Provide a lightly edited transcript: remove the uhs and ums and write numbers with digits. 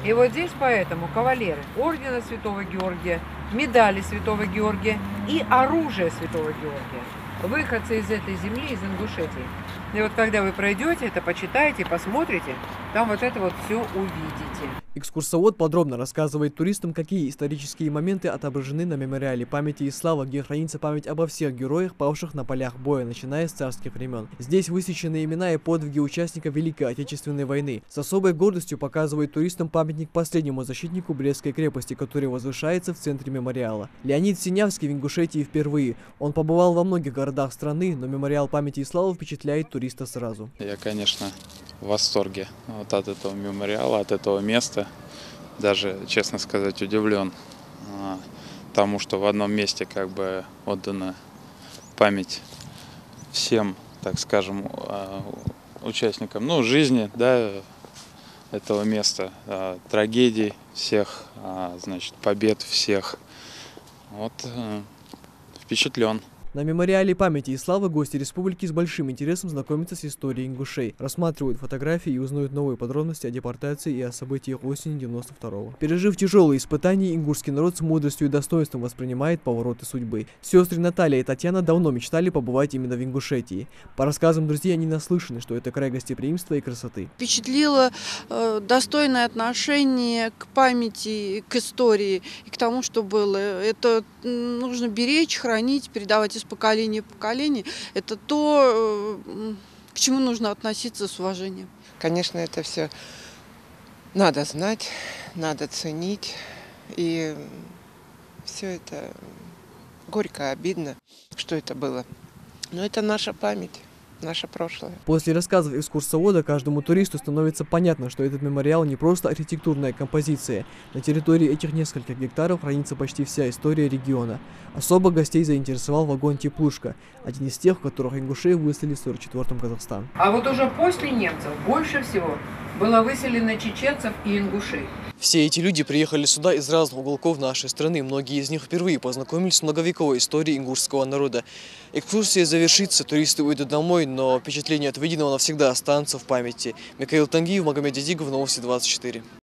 И вот здесь поэтому кавалеры ордена Святого Георгия, медали Святого Георгия и оружие Святого Георгия. Выходцы из этой земли, из Ингушетии. И вот когда вы пройдете это, почитаете, посмотрите, там вот это вот все увидите. Экскурсовод подробно рассказывает туристам, какие исторические моменты отображены на мемориале памяти и славы, где хранится память обо всех героях, павших на полях боя, начиная с царских времен. Здесь высечены имена и подвиги участников Великой Отечественной войны. С особой гордостью показывает туристам памятник последнему защитнику Брестской крепости, который возвышается в центре мемориала. Леонид Синявский в Ингушетии впервые. Он побывал во многих городах страны, но мемориал памяти и славы впечатляет туриста сразу. Я, конечно, в восторге вот от этого мемориала, от этого места. Даже, честно сказать, удивлен тому, что в одном месте как бы отдана память всем, так скажем, участникам, жизни, да, этого места, трагедий всех, значит, побед всех. Вот, впечатлен. На мемориале памяти и славы гости республики с большим интересом знакомятся с историей ингушей, рассматривают фотографии и узнают новые подробности о депортации и о событиях осени 92-го. Пережив тяжелые испытания, ингушский народ с мудростью и достоинством воспринимает повороты судьбы. Сестры Наталья и Татьяна давно мечтали побывать именно в Ингушетии. По рассказам друзей, они наслышаны, что это край гостеприимства и красоты. Впечатлило достойное отношение к памяти, к истории и к тому, что было. Это нужно беречь, хранить, передавать из поколения в поколение. Это то, к чему нужно относиться с уважением. Конечно, это все надо знать, надо ценить. И все это горько, обидно, что это было. Но это наша память. Наше прошлое. После рассказов экскурсовода каждому туристу становится понятно, что этот мемориал не просто архитектурная композиция. На территории этих нескольких гектаров хранится почти вся история региона. Особо гостей заинтересовал вагон «Теплушка», один из тех, в которых ингушей выселили в 1944-м Казахстан. А вот уже после немцев больше всего было выселено чеченцев и ингушей. Все эти люди приехали сюда из разных уголков нашей страны. Многие из них впервые познакомились с многовековой историей ингушского народа. Экскурсия завершится, туристы уйдут домой, но впечатление от увиденного навсегда останется в памяти. Михаил Тангиев, Магомед Дидигов, Новости 24.